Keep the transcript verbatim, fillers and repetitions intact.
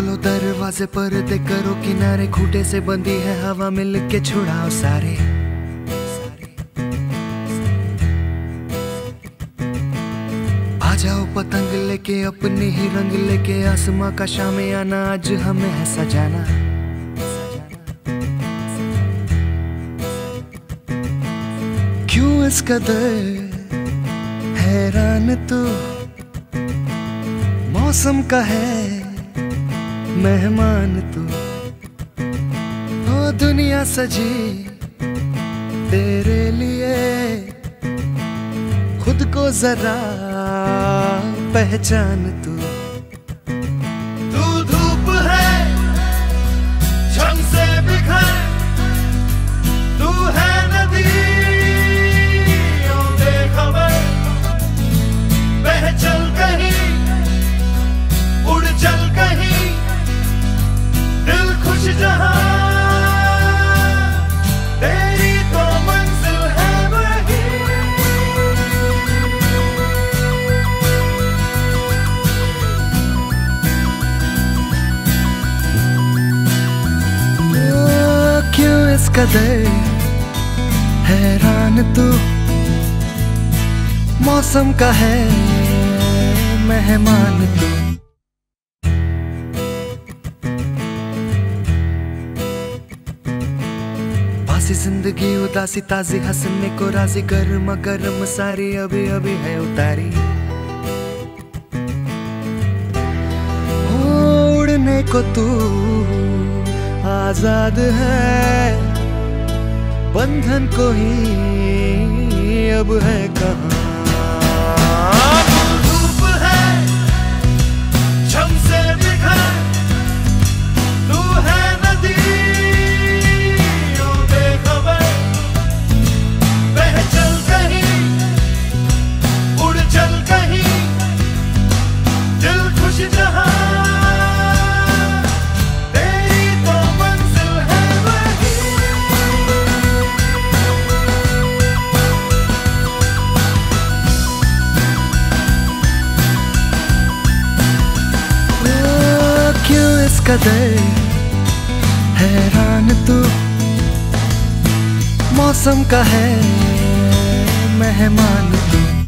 खोलो दरवाजे पर्दे करो किनारे, खूंटे से बंदी है हवा मिल के छुड़ाओ सारे। आ जाओ पतंग लेके अपने ही रंग लेके, आसमां का शामियाना आज हमें है सजाना। क्यों इस कदर हैरान तू, मौसम का है मेहमान तू। ओ दुनिया सजी तेरे लिए, खुद को जरा पहचान तू। तू धूप है झम से बिखर, तू है नदी बेखबर, बह चल कहीं उड़ चल कहीं, दिल खुश जहां तेरी तो मंजिल है वही। क्यों इस कदर हैरान तू, मौसम का है मेहमान तू। बासी जिंदगी उदासी ताजी हंसने को राजी, गर्म गर्म सारी अभी अभी है उतारी। उड़ने को तू आजाद है, बंधन को ही अब है कहाँ। धूप है झम से बिखर, तू है नदी बेखबर, बह चल कहीं उड़ चल कहीं, दिल खुश जहां कदर हैरान तू, मौसम का है मेहमान तू।